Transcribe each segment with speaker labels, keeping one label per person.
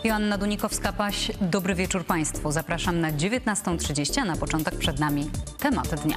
Speaker 1: Joanna Dunikowska-Paś, dobry wieczór Państwu. Zapraszam na 19:30, a na początek przed nami temat dnia.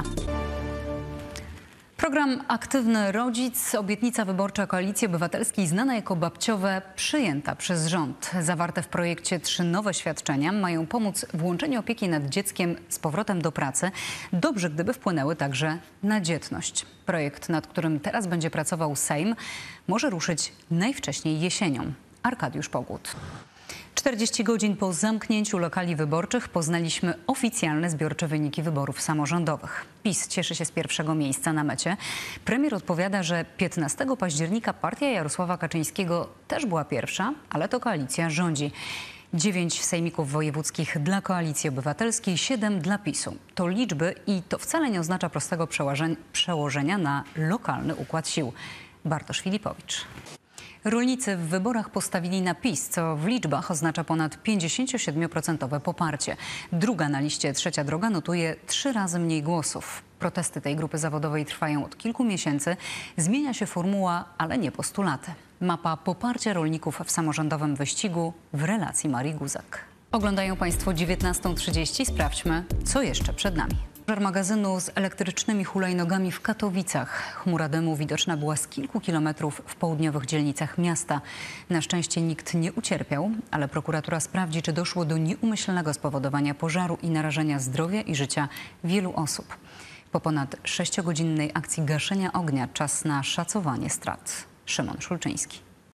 Speaker 1: Program Aktywny Rodzic, obietnica wyborcza Koalicji Obywatelskiej znana jako babciowe, przyjęta przez rząd. Zawarte w projekcie 3 nowe świadczenia mają pomóc w łączeniu opieki nad dzieckiem z powrotem do pracy. Dobrze, gdyby wpłynęły także na dzietność. Projekt, nad którym teraz będzie pracował Sejm, może ruszyć najwcześniej jesienią. Arkadiusz Pogód. 40 godzin po zamknięciu lokali wyborczych poznaliśmy oficjalne zbiorcze wyniki wyborów samorządowych. PiS cieszy się z pierwszego miejsca na mecie. Premier odpowiada, że 15 października partia Jarosława Kaczyńskiego też była pierwsza, ale to koalicja rządzi. 9 sejmików wojewódzkich dla Koalicji Obywatelskiej, 7 dla PiS-u. To liczby i to wcale nie oznacza prostego przełożenia na lokalny układ sił. Bartosz Filipowicz. Rolnicy w wyborach postawili na PiS, co w liczbach oznacza ponad 57% poparcie. Druga na liście Trzecia Droga notuje 3 razy mniej głosów. Protesty tej grupy zawodowej trwają od kilku miesięcy. Zmienia się formuła, ale nie postulaty. Mapa poparcia rolników w samorządowym wyścigu w relacji Marii Guzak. Oglądają Państwo 19:30. Sprawdźmy, co jeszcze przed nami. Pożar magazynu z elektrycznymi hulajnogami w Katowicach. Chmura dymu widoczna była z kilku kilometrów w południowych dzielnicach miasta. Na szczęście nikt nie ucierpiał, ale prokuratura sprawdzi, czy doszło do nieumyślnego spowodowania pożaru i narażenia zdrowia i życia wielu osób. Po ponad 6-godzinnej akcji gaszenia ognia czas na szacowanie strat. Szymon Szulczyński.